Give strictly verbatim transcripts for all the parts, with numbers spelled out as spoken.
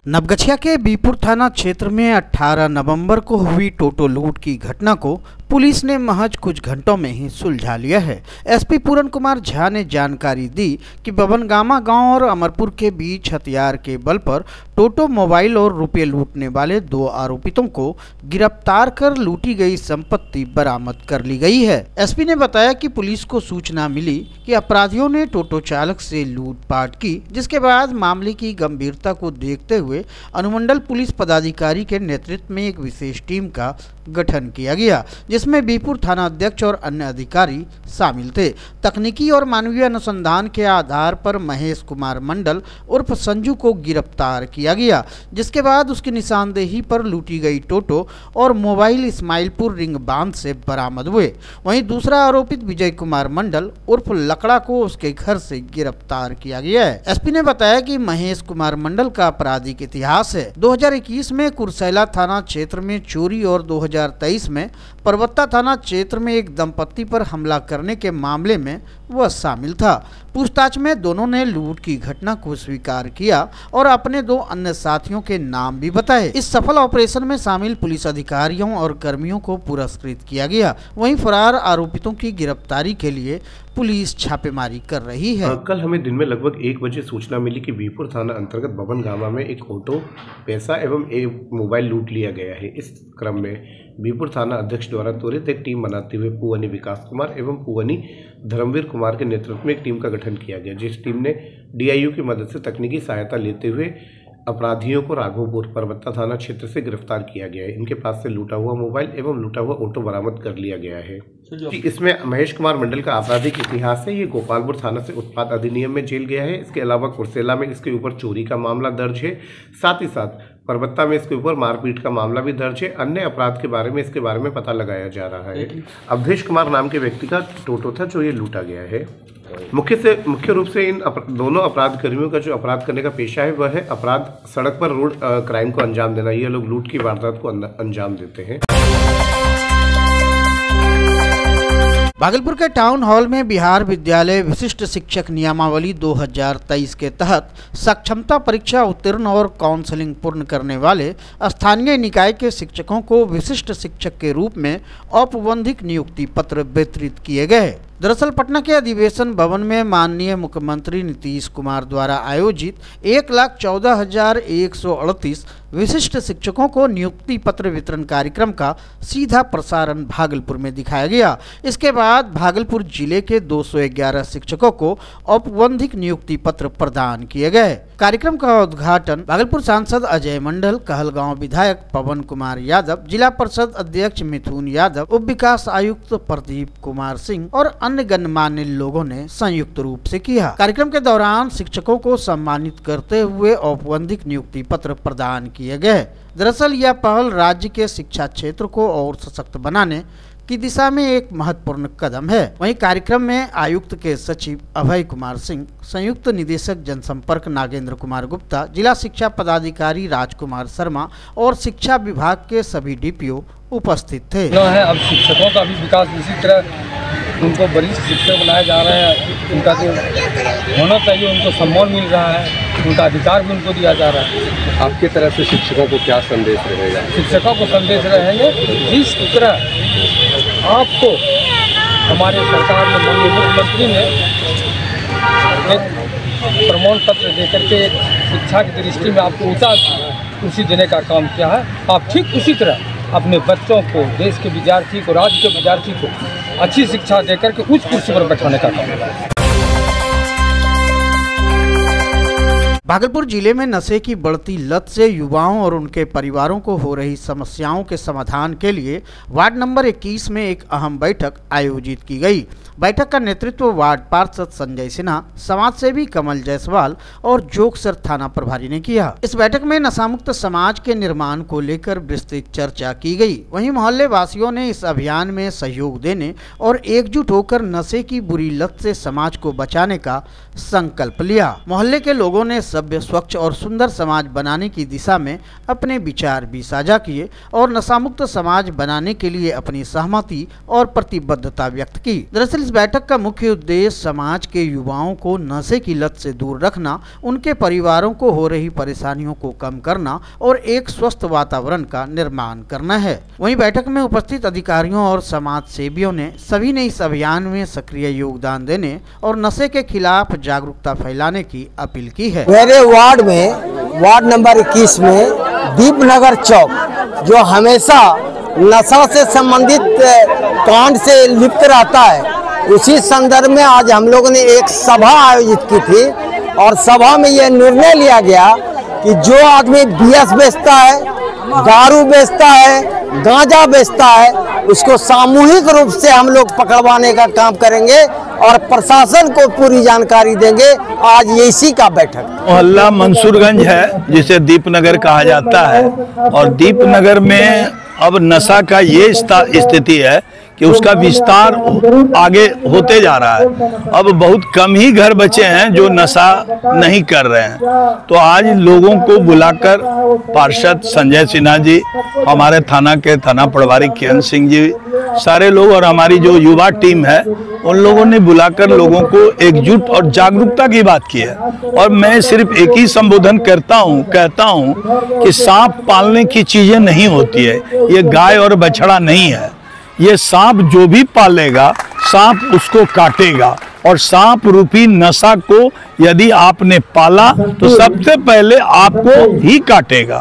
नवगछिया के बीपुर थाना क्षेत्र में अठारह नवंबर को हुई टोटो लूट की घटना को पुलिस ने महज कुछ घंटों में ही सुलझा लिया है। एसपी पूरन कुमार झा ने जानकारी दी कि बबनगामा गांव और अमरपुर के बीच हथियार के बल पर टोटो मोबाइल और रुपये लूटने वाले दो आरोपितों को गिरफ्तार कर लूटी गई संपत्ति बरामद कर ली गई है। एसपी ने बताया कि पुलिस को सूचना मिली कि अपराधियों ने टोटो चालक से लूटपाट की, जिसके बाद मामले की गंभीरता को देखते हुए अनुमंडल पुलिस पदाधिकारी के नेतृत्व में एक विशेष टीम का गठन किया गया, जिसमें बीपुर थाना अध्यक्ष और अन्य अधिकारी शामिल थे। तकनीकी और मानवीय अनुसंधान के आधार पर महेश कुमार मंडल उर्फ संजू को गिरफ्तार किया गया, जिसके बाद उसकी निशानदेही पर लूटी गई टोटो और मोबाइल इस्माइलपुर रिंग बांध से बरामद हुए। वहीं दूसरा आरोपित विजय कुमार मंडल उर्फ लकड़ा को उसके घर से गिरफ्तार किया गया है। एसपी ने बताया कि महेश कुमार मंडल का आपराधिक इतिहास है। दो हजार इक्कीस में कुरसैला थाना क्षेत्र में चोरी और दो हजार तेईस में परबत्ता थाना क्षेत्र में एक दंपत्ति पर हमला करने के मामले में वह शामिल था। पूछताछ में दोनों ने लूट की घटना को स्वीकार किया और अपने दो अन्य साथियों के नाम भी बताए। इस सफल ऑपरेशन में शामिल पुलिस अधिकारियों और कर्मियों को पुरस्कृत किया गया। वहीं फरार आरोपितों की गिरफ्तारी के लिए पुलिस छापेमारी कर रही है। कल हमें दिन में लगभग एक बजे सूचना मिली कि बीपुर थाना अंतर्गत बबनगामा में एक ऑटो, पैसा एवं एक मोबाइल लूट लिया गया है। इस क्रम में बीपुर थाना अध्यक्ष द्वारा त्वरित एक टीम बनाते हुए पुवनी विकास कुमार एवं पुवनी धर्मवीर कुमार के नेतृत्व में एक टीम का गठन किया गया, जिस टीम ने डीआईयू की मदद से तकनीकी सहायता लेते हुए अपराधियों को राघोपुर परबत्ता थाना क्षेत्र से गिरफ्तार किया गया है। इनके पास से लूटा हुआ मोबाइल एवं लूटा हुआ ऑटो बरामद कर लिया गया है। इसमें महेश कुमार मंडल का आपराधिक इतिहास है। ये गोपालपुर थाना से उत्पाद अधिनियम में जेल गया है। इसके अलावा कुरसेला में इसके ऊपर चोरी का मामला दर्ज है। साथ ही साथ परबत्ता में इसके ऊपर मारपीट का मामला भी दर्ज है। अन्य अपराध के बारे में इसके बारे में पता लगाया जा रहा है। अवधेश कुमार नाम के व्यक्ति का टोटो था जो ये लूटा गया है। मुख्य से मुख्य रूप से इन अप, दोनों अपराध कर्मियों का जो अपराध करने का पेशा है वह है अपराध सड़क पर रोड क्राइम को अंजाम देना। ये लोग लूट की वारदात को अंजाम देते हैं। भागलपुर के टाउन हॉल में बिहार विद्यालय विशिष्ट शिक्षक नियमावली दो हजार तेईस के तहत सक्षमता परीक्षा उत्तीर्ण और काउंसलिंग पूर्ण करने वाले स्थानीय निकाय के शिक्षकों को विशिष्ट शिक्षक के रूप में औपबंधिक नियुक्ति पत्र वितरित किए गए। दरअसल पटना के अधिवेशन भवन में माननीय मुख्यमंत्री नीतीश कुमार द्वारा आयोजित एक लाख चौदह हजार एक सौ अड़तीस विशिष्ट शिक्षकों को नियुक्ति पत्र वितरण कार्यक्रम का सीधा प्रसारण भागलपुर में दिखाया गया। इसके बाद भागलपुर जिले के दो सौ ग्यारह शिक्षकों को औपबंधिक नियुक्ति पत्र प्रदान किए गए। कार्यक्रम का उद्घाटन भागलपुर सांसद अजय मंडल, कहलगांव विधायक पवन कुमार यादव, जिला परिषद अध्यक्ष मिथुन यादव, उप विकास आयुक्त प्रदीप कुमार सिंह और अन्य गणमान्य लोगों ने संयुक्त रूप से किया। कार्यक्रम के दौरान शिक्षकों को सम्मानित करते हुए औपबंधिक नियुक्ति पत्र प्रदान किए गए। दरअसल यह पहल राज्य के शिक्षा क्षेत्र को और सशक्त बनाने की दिशा में एक महत्वपूर्ण कदम है। वहीं कार्यक्रम में आयुक्त के सचिव अभय कुमार सिंह, संयुक्त निदेशक जनसंपर्क नागेंद्र कुमार गुप्ता, जिला शिक्षा पदाधिकारी राजकुमार शर्मा और शिक्षा विभाग के सभी डीपीओ उपस्थित थे। है अब शिक्षकों का भी विकास इसी तरह उनको वरिष्ठ शिक्षक बनाए जा रहे हैं। उनका जो होना चाहिए उनको सम्मान मिल रहा है, उनका अधिकार भी उनको दिया जा रहा है। आपकी तरफ से शिक्षकों को क्या संदेश रहेगा? शिक्षकों को संदेश रहेंगे जिस तरह आपको हमारे सरकार ने, माननीय मुख्यमंत्री ने एक प्रमाण पत्र देकर के शिक्षा की दृष्टि में आपको ऊंचा कुर्सी देने का काम किया है। आप ठीक उसी तरह अपने बच्चों को, देश के विद्यार्थी को, राज्य के विद्यार्थी को अच्छी शिक्षा देकर के उच्च कुर्सी पर बैठाने का काम है। भागलपुर जिले में नशे की बढ़ती लत से युवाओं और उनके परिवारों को हो रही समस्याओं के समाधान के लिए वार्ड नंबर इक्कीस में एक अहम बैठक आयोजित की गई। बैठक का नेतृत्व वार्ड पार्षद संजय सिन्हा, समाज सेवी कमल जायसवाल और जोगसर थाना प्रभारी ने किया। इस बैठक में नशामुक्त समाज के निर्माण को लेकर विस्तृत चर्चा की गई। वहीं मोहल्ले वासियों ने इस अभियान में सहयोग देने और एकजुट होकर नशे की बुरी लत से समाज को बचाने का संकल्प लिया। मोहल्ले के लोगों ने सभ्य, स्वच्छ और सुंदर समाज बनाने की दिशा में अपने विचार भी साझा किए और नशामुक्त समाज बनाने के लिए अपनी सहमति और प्रतिबद्धता व्यक्त की। दरअसल इस बैठक का मुख्य उद्देश्य समाज के युवाओं को नशे की लत से दूर रखना, उनके परिवारों को हो रही परेशानियों को कम करना और एक स्वस्थ वातावरण का निर्माण करना है। वहीं बैठक में उपस्थित अधिकारियों और समाज सेवियों ने सभी ने इस अभियान में सक्रिय योगदान देने और नशे के खिलाफ जागरूकता फैलाने की अपील की है। मेरे वार्ड में, वार्ड नंबर इक्कीस में दीपनगर चौक जो हमेशा नशा से संबंधित कांड से लिप्त रहता है, उसी संदर्भ में आज हम लोगों ने एक सभा आयोजित की थी और सभा में यह निर्णय लिया गया कि जो आदमी बीएस बेचता है, दारू बेचता है, गांजा बेचता है, उसको सामूहिक रूप से हम लोग पकड़वाने का काम करेंगे और प्रशासन को पूरी जानकारी देंगे। आज इसी का बैठक मोहल्ला मंसूरगंज है जिसे दीपनगर कहा जाता है और दीपनगर में अब नशा का ये स्थिति है कि उसका विस्तार आगे होते जा रहा है। अब बहुत कम ही घर बचे हैं जो नशा नहीं कर रहे हैं। तो आज लोगों को बुलाकर पार्षद संजय सिन्हा जी, हमारे थाना के थाना प्रभारी किरण सिंह जी, सारे लोग और हमारी जो युवा टीम है, उन लोगों ने बुलाकर लोगों को एकजुट और जागरूकता की बात की है। और मैं सिर्फ एक ही संबोधन करता हूँ कहता हूँ कि सांप पालने की चीजें नहीं होती है, ये गाय और बछड़ा नहीं है। ये सांप जो भी पालेगा, सांप उसको काटेगा और सांप रूपी नशा को यदि आपने पाला तो सबसे पहले आपको ही काटेगा।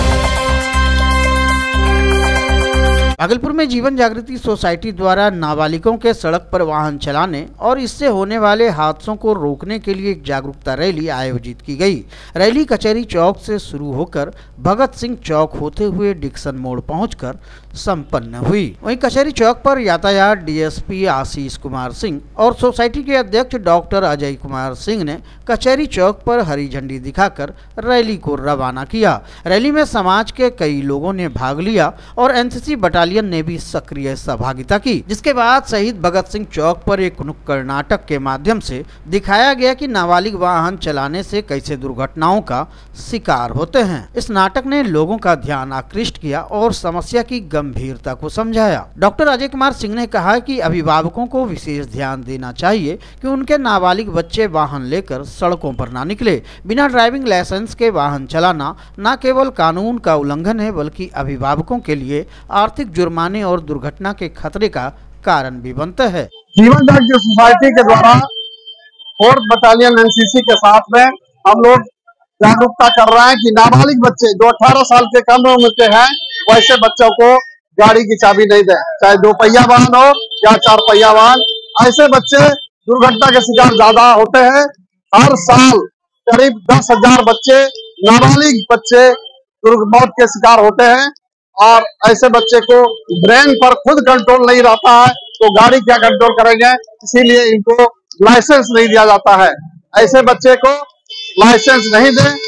भागलपुर में जीवन जागृति सोसाइटी द्वारा नाबालिगों के सड़क पर वाहन चलाने और इससे होने वाले हादसों को रोकने के लिए एक जागरूकता रैली आयोजित की गई। रैली कचहरी चौक से शुरू होकर भगत सिंह चौक होते हुए डिक्सन मोड़ पहुंचकर संपन्न हुई। वहीं कचहरी चौक पर यातायात डीएसपी आशीष कुमार सिंह और सोसाइटी के अध्यक्ष डॉक्टर अजय कुमार सिंह ने कचहरी चौक पर हरी झंडी दिखाकर रैली को रवाना किया। रैली में समाज के कई लोगों ने भाग लिया और एनसीसी बटालियन ने भी सक्रिय सहभागिता की, जिसके बाद शहीद भगत सिंह चौक पर एक नुक्कड़ नाटक के माध्यम से दिखाया गया कि नाबालिग वाहन चलाने से कैसे दुर्घटनाओं का शिकार होते हैं। इस नाटक ने लोगों का ध्यान आकृष्ट किया और समस्या की गंभीरता को समझाया। डॉक्टर अजय कुमार सिंह ने कहा कि अभिभावकों को विशेष ध्यान देना चाहिए कि उनके नाबालिग बच्चे वाहन लेकर सड़कों पर ना निकले। बिना ड्राइविंग लाइसेंस के वाहन चलाना न केवल कानून का उल्लंघन है बल्कि अभिभावकों के लिए आर्थिक जुर्माने और दुर्घटना के खतरे का कारण भी बनता है। जीवन जागृति सोसाइटी के द्वारा फोर्थ बटालियन एनसीसी के साथ में हम लोग जागरूकता कर रहे हैं कि नाबालिग बच्चे जो अठारह साल के कम उम्र के हैं, वैसे बच्चों को गाड़ी की चाबी नहीं दें, चाहे दो पहिया वाहन हो या चार पहिया वाहन। ऐसे बच्चे दुर्घटना के शिकार ज्यादा होते हैं। हर साल करीब दस हजार बच्चे, नाबालिग बच्चे मौत के शिकार होते हैं और ऐसे बच्चे को ब्रेन पर खुद कंट्रोल नहीं रहता है तो गाड़ी क्या कंट्रोल करेंगे, इसीलिए इनको लाइसेंस नहीं दिया जाता है। ऐसे बच्चे को लाइसेंस नहीं दें।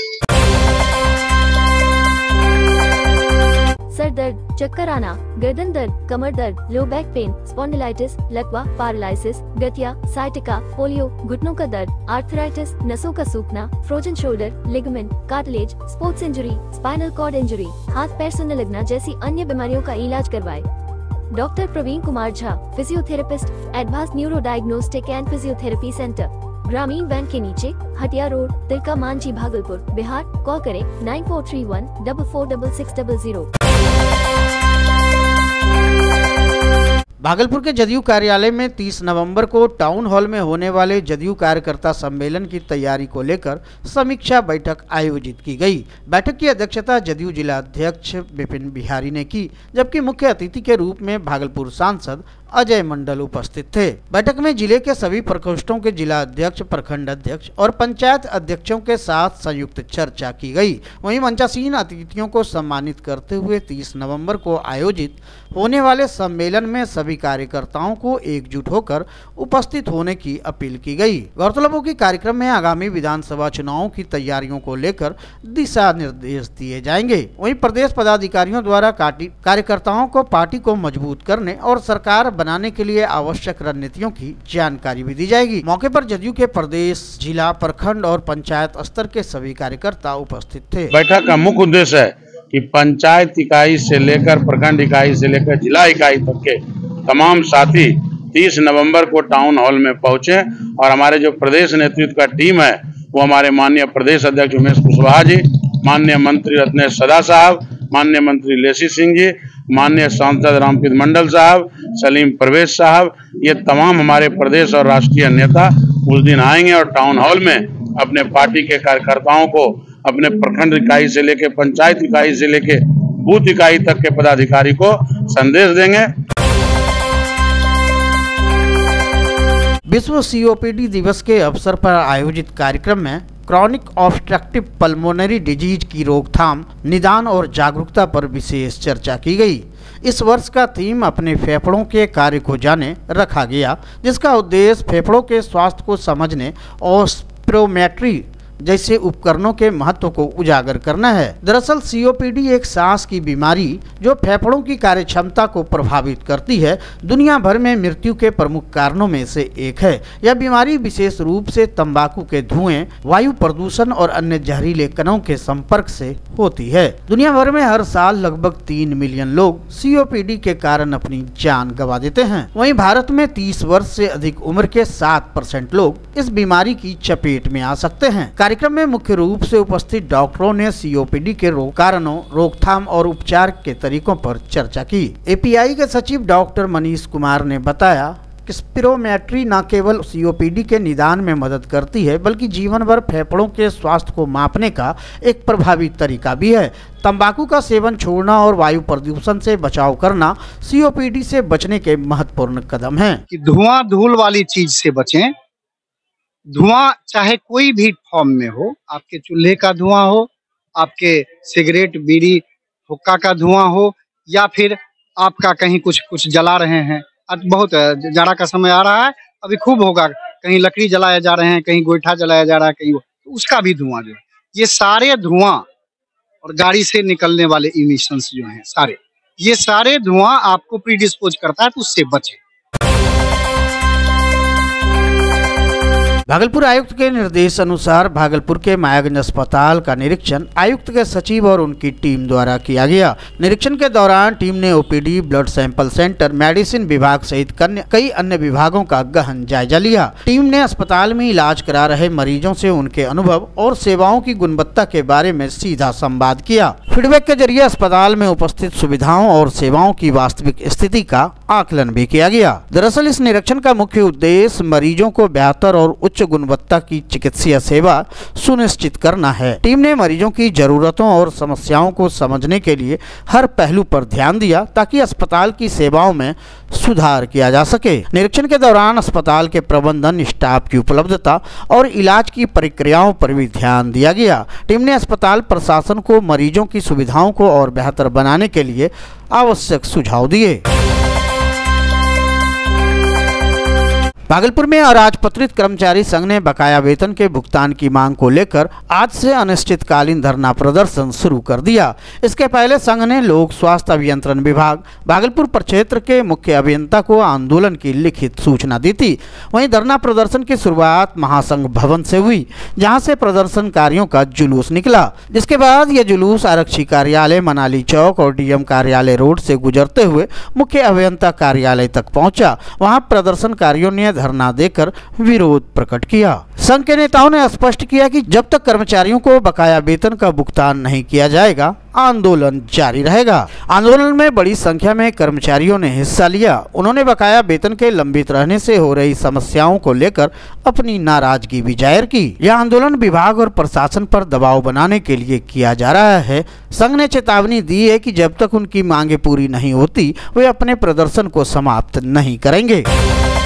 सर दर्द, चक्कर आना, गर्दन दर्द, कमर दर्द, लो बैक पेन, स्पॉन्डिलाइटिस, लकवा, पैरालिसिस, गठिया, साइटिका, पोलियो, घुटनों का दर्द, आर्थराइटिस, नसों का सूखना, frozen shoulder, ligament, cartilage, sports injury, spinal cord injury, हाथ पैर सुनने लगना जैसी अन्य बीमारियों का इलाज करवाए। Doctor Praveen Kumar Jha, physiotherapist, advance neuro diagnostic and physiotherapy centre, Gramin bank के नीचे, हटिया रोड, तिलका मांझी, भागलपुर, बिहार। कॉल करें nine four three one double four double six double zero. Bhagalpur के जदयू कार्यालय में तीस नवंबर को टाउन हॉल में होने वाले जदयू कार्यकर्ता सम्मेलन की तैयारी को लेकर समीक्षा बैठक आयोजित की गई। बैठक की अध्यक्षता जदयू जिला अध्यक्ष विपिन बिहारी ने की, जबकि मुख्य अतिथि के रूप में भागलपुर सांसद अजय मंडल उपस्थित थे। बैठक में जिले के सभी प्रकोष्ठों के जिला अध्यक्ष, प्रखंड अध्यक्ष और पंचायत अध्यक्षों के साथ संयुक्त चर्चा की गई। वहीं मंचासीन अतिथियों को सम्मानित करते हुए तीस नवंबर को आयोजित होने वाले सम्मेलन में सभी कार्यकर्ताओं को एकजुट होकर उपस्थित होने की अपील की गई। गौरतलब हो कि कार्यक्रम में आगामी विधानसभा चुनावों की तैयारियों को लेकर दिशा निर्देश दिए जाएंगे। वहीं प्रदेश पदाधिकारियों द्वारा कार्यकर्ताओं को पार्टी को मजबूत करने और सरकार बनाने के लिए आवश्यक रणनीतियों की जानकारी भी दी जाएगी। मौके पर जदयू के प्रदेश, जिला, प्रखंड और पंचायत स्तर के सभी कार्यकर्ता उपस्थित थे। बैठक का मुख्य उद्देश्य है कि पंचायत इकाई से लेकर प्रखंड इकाई से लेकर जिला इकाई तक के तमाम साथी तीस नवंबर को टाउन हॉल में पहुंचे और हमारे जो प्रदेश नेतृत्व का टीम है वो हमारे माननीय प्रदेश अध्यक्ष उमेश कुशवाहा जी, माननीय मंत्री रत्नेश सदा साहब, माननीय मंत्री लेसी सिंह जी, माननीय सांसद रामप्रीत मंडल साहब, सलीम परवेज साहब, ये तमाम हमारे प्रदेश और राष्ट्रीय नेता उस दिन आएंगे और टाउन हॉल में अपने पार्टी के कार्यकर्ताओं को, अपने प्रखंड इकाई से लेकर पंचायत इकाई से लेकर बूथ इकाई तक के पदाधिकारी को संदेश देंगे। विश्व सीओपीडी दिवस के अवसर पर आयोजित कार्यक्रम में क्रॉनिक ऑब्स्ट्रक्टिव पल्मोनरी डिजीज की रोकथाम, निदान और जागरूकता पर विशेष चर्चा की गई। इस वर्ष का थीम अपने फेफड़ों के कार्य को जाने रखा गया, जिसका उद्देश्य फेफड़ों के स्वास्थ्य को समझने और स्पिरोमेट्री जैसे उपकरणों के महत्व को उजागर करना है। दरअसल सीओपीडी एक सांस की बीमारी जो फेफड़ों की कार्यक्षमता को प्रभावित करती है, दुनिया भर में मृत्यु के प्रमुख कारणों में से एक है। यह बीमारी विशेष रूप से तंबाकू के धुएं, वायु प्रदूषण और अन्य जहरीले कणों के संपर्क से होती है। दुनिया भर में हर साल लगभग तीन मिलियन लोग सीओपीडी के कारण अपनी जान गंवा देते हैं। वहीं भारत में तीस वर्ष से अधिक उम्र के सात परसेंट लोग इस बीमारी की चपेट में आ सकते हैं। कार्यक्रम में मुख्य रूप से उपस्थित डॉक्टरों ने सीओपीडी के रोग कारणों, रोकथाम और उपचार के तरीकों पर चर्चा की। एपीआई के सचिव डॉक्टर मनीष कुमार ने बताया कि स्पिरोमेट्री न केवल सीओपीडी के निदान में मदद करती है, बल्कि जीवन भर फेफड़ों के स्वास्थ्य को मापने का एक प्रभावी तरीका भी है। तंबाकू का सेवन छोड़ना और वायु प्रदूषण से बचाव करना सीओपीडी से बचने के महत्वपूर्ण कदम हैं। कि धुआं धूल वाली चीज से बचें। धुआं चाहे कोई भी फॉर्म में हो, आपके चूल्हे का धुआं हो, आपके सिगरेट, बीड़ी, हुक्का का धुआं हो, या फिर आपका कहीं कुछ कुछ जला रहे हैं। आज बहुत जाड़ा का समय आ रहा है, अभी खूब होगा, कहीं लकड़ी जलाए जा रहे हैं, कहीं गोईठा जलाया जा रहा है, कहीं तो उसका भी धुआं जो है, ये सारे धुआं और गाड़ी से निकलने वाले इमिशंस जो हैं सारे, ये सारे धुआं आपको प्रीडिस्पोज करता है, तो उससे बचें। भागलपुर आयुक्त के निर्देश अनुसार भागलपुर के मायागंज अस्पताल का निरीक्षण आयुक्त के सचिव और उनकी टीम द्वारा किया गया। निरीक्षण के दौरान टीम ने OPD, blood sample centre, medicine विभाग सहित कई अन्य विभागों का गहन जायजा लिया। टीम ने अस्पताल में इलाज करा रहे मरीजों से उनके अनुभव और सेवाओं की गुणवत्ता के बारे में सीधा संवाद किया। फीडबैक के जरिए अस्पताल में उपस्थित सुविधाओं और सेवाओं की वास्तविक स्थिति का आकलन भी किया गया। दरअसल इस निरीक्षण का मुख्य उद्देश्य मरीजों को बेहतर और उच्च गुणवत्ता की चिकित्सीय सेवा सुनिश्चित करना है। टीम ने मरीजों की जरूरतों और समस्याओं को समझने के लिए हर पहलू पर ध्यान दिया, ताकि अस्पताल की सेवाओं में सुधार किया जा सके। निरीक्षण के दौरान अस्पताल के प्रबंधन, स्टाफ की उपलब्धता और इलाज की प्रक्रियाओं पर भी ध्यान दिया गया। टीम ने अस्पताल प्रशासन को मरीजों की सुविधाओं को और बेहतर बनाने के लिए आवश्यक सुझाव दिए। भागलपुर में अराजपत्रित कर्मचारी संघ ने बकाया वेतन के भुगतान की मांग को लेकर आज से अनिश्चितकालीन धरना प्रदर्शन शुरू कर दिया। इसके पहले संघ ने लोक स्वास्थ्य अभियंत्रण विभाग भागलपुर प्रक्षेत्र के मुख्य अभियंता को आंदोलन की लिखित सूचना दी थी। वहीं धरना प्रदर्शन की शुरुआत महासंघ भवन से हुई, जहां से प्रदर्शनकारियों का जुलूस निकला। जिसके बाद यह जुलूस आरक्षी कार्यालय, मनाली चौक और डीएम कार्यालय रोड से गुजरते हुए मुख्य अभियंता कार्यालय तक पहुंचा। वहां प्रदर्शनकारियों ने धरना देकर विरोध प्रकट किया। संघ के नेताओं ने स्पष्ट किया कि जब तक कर्मचारियों को बकाया वेतन का भुगतान नहीं किया जाएगा, आंदोलन जारी रहेगा। आंदोलन में बड़ी संख्या में कर्मचारियों ने हिस्सा लिया। उन्होंने बकाया वेतन के लंबित रहने से हो रही समस्याओं को लेकर अपनी नाराजगी भी जाहिर की। यह आंदोलन विभाग और प्रशासन पर दबाव बनाने के लिए किया जा रहा है। संघ ने चेतावनी दी है कि जब तक उनकी मांगे पूरी नहीं होती, वे अपने प्रदर्शन को समाप्त नहीं करेंगे।